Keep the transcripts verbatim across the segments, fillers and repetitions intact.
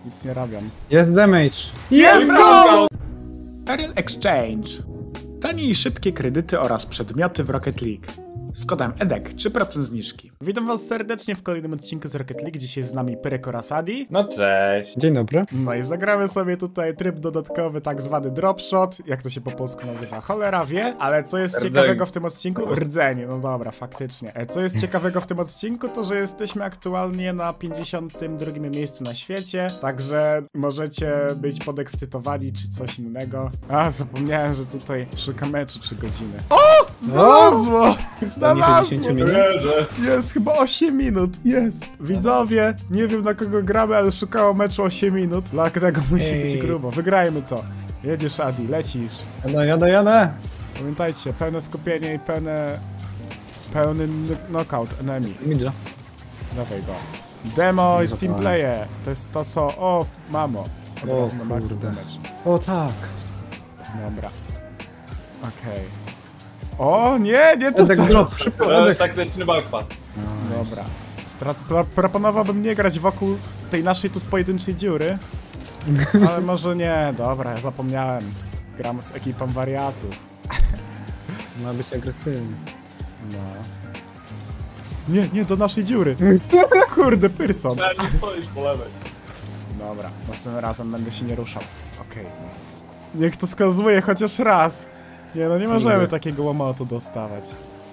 Nic nie robią. Jest damage. Jest go! Ariel Exchange. Tanie i szybkie kredyty oraz przedmioty w Rocket League. Z kodem E D E C trzy procent zniżki. Witam was serdecznie w kolejnym odcinku z Rocket League. Dzisiaj z nami Pyrek oraz Adi. No cześć. Dzień dobry. No i zagramy sobie tutaj tryb dodatkowy, tak zwany dropshot. Jak to się po polsku nazywa? Cholera wie. Ale co jest Rdzeń. ciekawego w tym odcinku? Rdzeń. No dobra, faktycznie. E, Co jest ciekawego w tym odcinku, to że jesteśmy aktualnie na pięćdziesiątym drugim miejscu na świecie. Także możecie być podekscytowani czy coś innego. A, zapomniałem, że tutaj szukam meczu trzy godziny. O! Znalazło! Znalazło! Jest chyba osiem minut. Jest. Widzowie, nie wiem na kogo gramy, ale szukało meczu osiem minut. Dla tego musi Ej. być grubo. Wygrajmy to. Jedziesz, Adi, lecisz. Jadę, jadę, jadę. Pamiętajcie, pełne skupienie i pełne... Pełny n- knockout enemy. Midża. Dawaj go. Demo i Dobra. team player. To jest to, co... O, mamo. Od O, razu na max kurde. damage. O tak. Dobra. Okej. O, nie, nie tutaj. Edek drop, szybko, To jest Edek. taktyczny backpass. Dobra. Strat pro proponowałbym nie grać wokół tej naszej tu pojedynczej dziury. Ale może nie, dobra, ja zapomniałem. Gram z ekipą wariatów. Ma być agresywny. No. Nie, nie, do naszej dziury. Kurde, Pyrson. Trzeba mi stoić po lewej. Dobra, następnym razem będę się nie ruszał. Okej. Niech to skazuje chociaż raz. Nie, no nie możemy Kurde. takiego łomotu dostawać.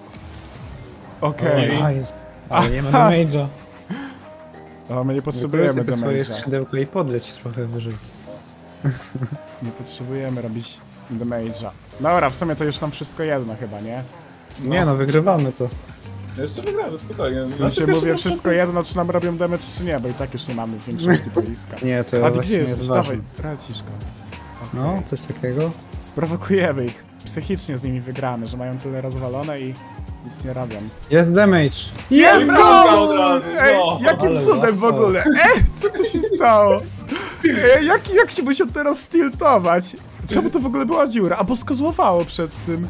Okej. Oj. A, jest. Ale nie ma damage'a. O, my nie potrzebujemy Wykorzystaj swoje damage'a. skrzydełko i podleć trochę wyżej. Nie potrzebujemy robić damage'a. Dobra, w sumie to już nam wszystko jedno chyba, nie? Nie no, wygrywamy to. Jeszcze wygramy, spokojnie. W sensie mówię wszystko jedno, czy nam robią damage, czy nie, bo i tak już nie mamy w większości boiska. Nie, to A ty właśnie gdzie jest jesteś? ważne. Dawaj, Raciszko. Okay. No, coś takiego. Sprowokujemy ich. Psychicznie z nimi wygramy, że mają tyle rozwalone i nic nie robią. Jest damage. Jest bramka go! od razu, Ej, no. jakim Ale cudem w łatwo. ogóle? Ej, co to się stało? Ej, jak, jak się musiał teraz stiltować? Czemu to w ogóle była dziura? A bo skozłowało przed tym.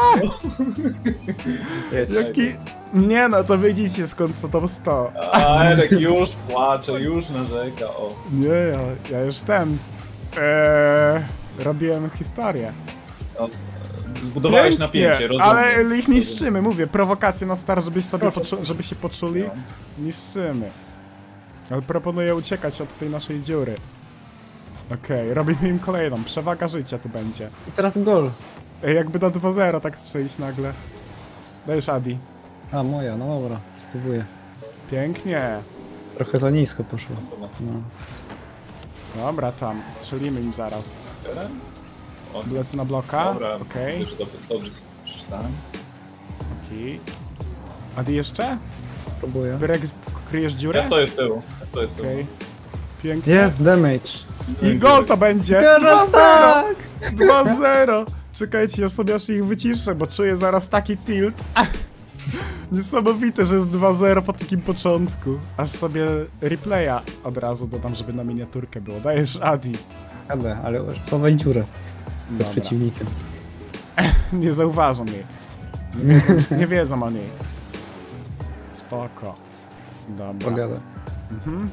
Jest. Jaki... Nie no, to widzicie skąd to to sto. A Edek już płacze, już narzeka, o. Nie, ja, ja już ten... Eee, robiłem historię. No, zbudowałeś napięcie, rozumiem. ale ich niszczymy, mówię, prowokacje na start, żeby, sobie poczu- żeby się poczuli, niszczymy. Ale proponuję uciekać od tej naszej dziury. Okej, robimy im kolejną, przewaga życia tu będzie. I teraz gol. Ej, jakby na dwa zero tak strzelić nagle. Dajesz, Adi. A, moja, no dobra. Spróbuję. Pięknie. Trochę za nisko poszło. No. Dobra, tam, strzelimy im zaraz. O, Lecę na bloka, Dobra, okej. dobrze, dobrze, dobrze przeczytałem. Okej. Adi jeszcze? Spróbuję. Pyrek, kryjesz dziurę? Ja stoję z tyłu, ja stoję z tyłu. Okej. Pięknie. Jest damage. I gol to będzie! Teraz dwa zero! dwa zero! Czekajcie, ja sobie aż ich wyciszę, bo czuję zaraz taki tilt. Niesamowite, że jest dwa zero po takim początku. Aż sobie replaya od razu dodam, żeby na miniaturkę było. Dajesz, Adi. Jadę, ale chowaj dziurę przed Dobra. przeciwnikiem. Nie zauważą jej. Nie wiedzą, nie wiedzą o niej. Spoko. Dobra. Podjadę. Mhm.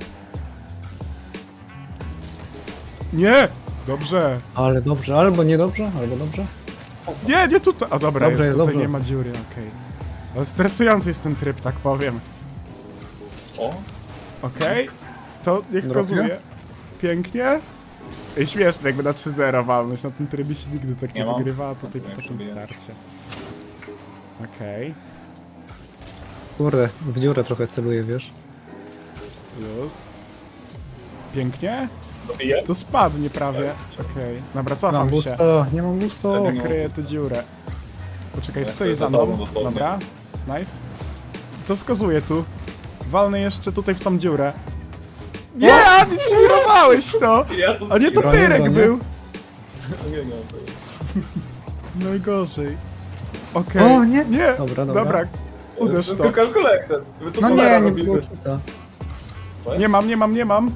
Nie! Dobrze. Ale dobrze, albo niedobrze, albo dobrze. Nie, nie tutaj. A dobra, Dobrze, jest, jest tutaj dobrze. nie ma dziury, okej. Ale stresujący jest ten tryb, tak powiem. O, Okej, to niech Drogie? kozuje. Pięknie. I śmieszne, jakby na trzy zero walnąć. Na tym trybie się nigdy tak nie, Nie mam. wygrywa, a tutaj po Nie takim próbuję. starcie. Okej, Kurde, w dziurę trochę celuję, wiesz. plus. Pięknie. dobiję? To spadnie prawie. Okej, dobra, cofam Mam się. gusto, nie mam gusto. Tak, Kryję tę dziurę. Poczekaj, Ja stoi stoję za za mną. tobą dosłownie. Dobra, nice. To skazuje tu. Walnę jeszcze tutaj w tą dziurę. Nie, Adi, skierowałeś to! Ja tu A nie, to Bronię, Pyrek bronię. był! nie, nie, nie. Najgorzej. Okej. O, nie. Nie! Dobra, dobra. Uderz To to. jest kalkulektor. Wy tu No po nie, zero nie robimy. było kita. Nie mam, nie mam, nie mam.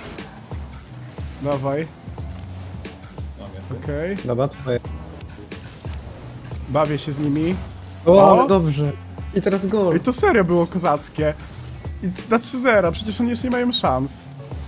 Dawaj, No, więcej. okej. Dobra, twoje. Bawię się z nimi. O, O! ale dobrze. I teraz gol. I to serio było kozackie. I c- na trzy zero, przecież oni już nie mają szans.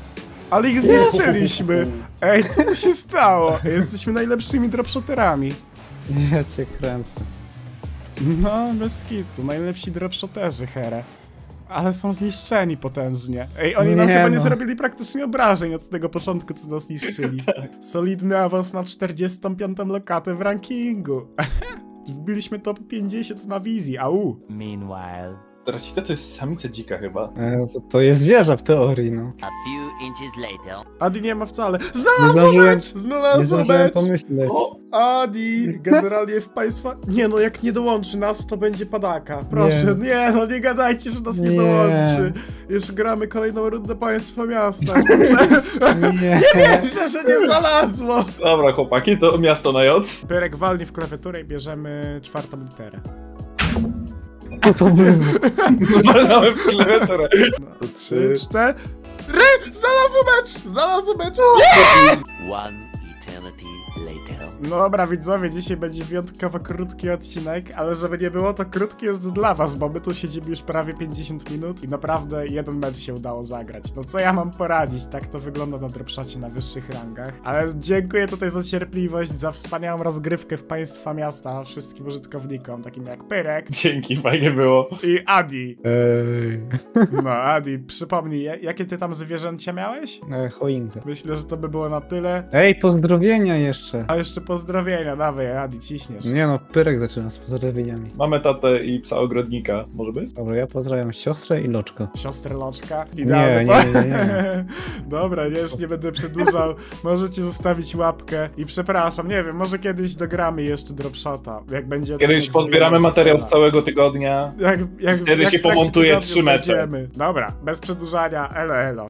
Ale ich zniszczyliśmy! Ej, co tu się stało? Jesteśmy najlepszymi dropshotterami. Ja cię kręcę. No, bez kitu, najlepsi dropshotterzy, here. Ale są zniszczeni potężnie. Ej, oni nam Nie chyba no. nie zrobili praktycznie obrażeń od tego początku, co nas niszczyli. Solidny awans na czterdziestą piątą lokatę w rankingu. Wbiliśmy top pięćdziesiąt na wizji, au. Meanwhile, Racita to jest samica dzika chyba. E, to, to jest wieża w teorii, no. a few inches later. Adi nie ma wcale. Nie Znalazła zdążyłem- mecz! Nie Znalazła zdążyłem mecz! pomyśleć. O! Adi, generalnie w państwa... Nie no, jak nie dołączy nas, to będzie padaka. Proszę, nie, nie no, nie gadajcie, że nas nie, Nie. dołączy. Już gramy kolejną rundę państwa miasta. Nie. Nie wierzę, że nie znalazło! Dobra chłopaki, to miasto na J. Pyrek walnie w klawiaturę i bierzemy czwartą literę. Co to było? Walnąłem w klawiaturę. No, trzy, cztery... Znalazł mecz! Znalazł mecz! One eternity later. No dobra widzowie, dzisiaj będzie wyjątkowo krótki odcinek, ale żeby nie było, to krótki jest dla was, bo my tu siedzimy już prawie pięćdziesiąt minut i naprawdę jeden mecz się udało zagrać. No co ja mam poradzić, tak to wygląda na dropshocie na wyższych rangach. Ale dziękuję tutaj za cierpliwość, za wspaniałą rozgrywkę w państwa miasta wszystkim użytkownikom, takim jak Pyrek Dzięki, fajnie było. i Adi. Ej. No Adi, przypomnij, ja- jakie ty tam zwierzęcie miałeś? E, choinkę. Myślę, że to by było na tyle. Ej, pozdrowienia jeszcze. A jeszcze pozdrowienia, dawaj Adi, ciśniesz. Nie no, Pyrek zaczyna z pozdrowieniami. Mamy tatę i psa ogrodnika, może być? Dobra, ja pozdrawiam siostrę i loczko. Siostrę Loczka. Nie, Idealny nie, po- nie, nie. Dobra, nie, już nie będę przedłużał. Możecie zostawić łapkę i przepraszam, nie wiem, może kiedyś dogramy jeszcze dropshota, jak będzie Kiedyś odcinek pozbieramy z materiał z Sesona. całego tygodnia. Jak, jak, Wtedy jak się w trakcie pomontuje tygodnia trzy mecze. znajdziemy. Dobra, bez przedłużania, elo elo.